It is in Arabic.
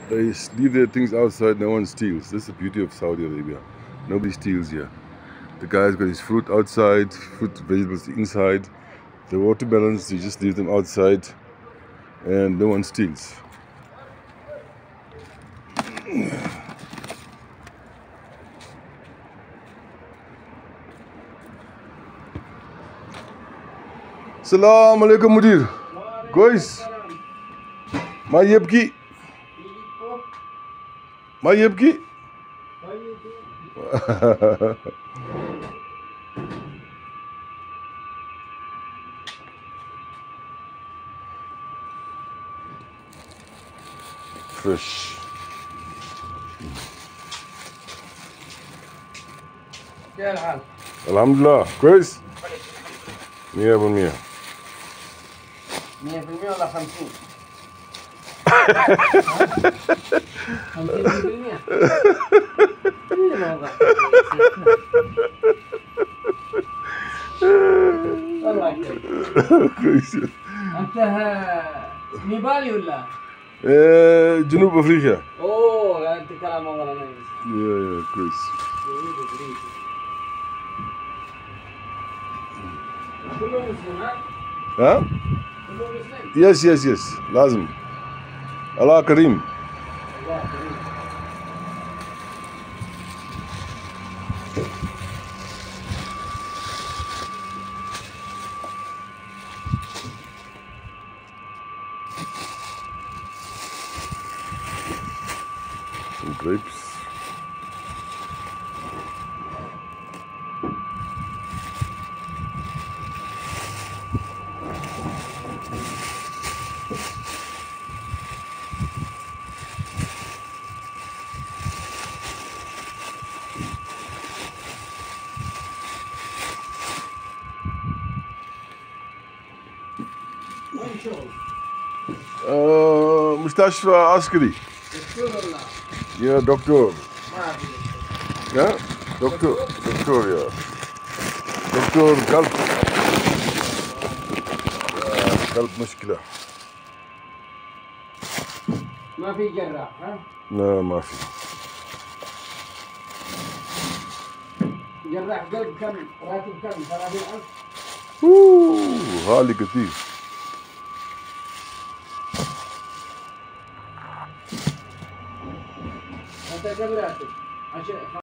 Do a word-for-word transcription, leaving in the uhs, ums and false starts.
They leave their things outside, no one steals. This is the beauty of Saudi Arabia. Nobody steals here. The guy's got his fruit outside, fruit, vegetables inside. The watermelons, you just leave them outside and no one steals. Assalamu alaikum mudir. Guys, ما يبكي ما يبكي fresh. كيف الحال؟ الحمد لله كويس مية بالمية. مية بالمية ولا خمسين؟ خمسين بالمية؟ اللي ما وضحت والله كويس. أنت نيبالي ولا؟ جنوب أفريقيا. أوه أنت كلام والله نايس. يا يا كويس. كله مسلم ها؟ ها؟ كله مسلم؟ يس يس يس لازم. الله كريم. الله كريم. Some grapes. وين شغل؟ آه مستشفى عسكري. دكتور ولا؟ يا دكتور. ما في دكتور. يا دكتور دكتور يا دكتور قلب. يا قلب مشكلة. ما في جراح ها؟ لا ما في. جراح قلب كم؟ راتب كم؟ ثلاثين ألف؟ اوه غالي كثير. أنت كم راتب؟ عشان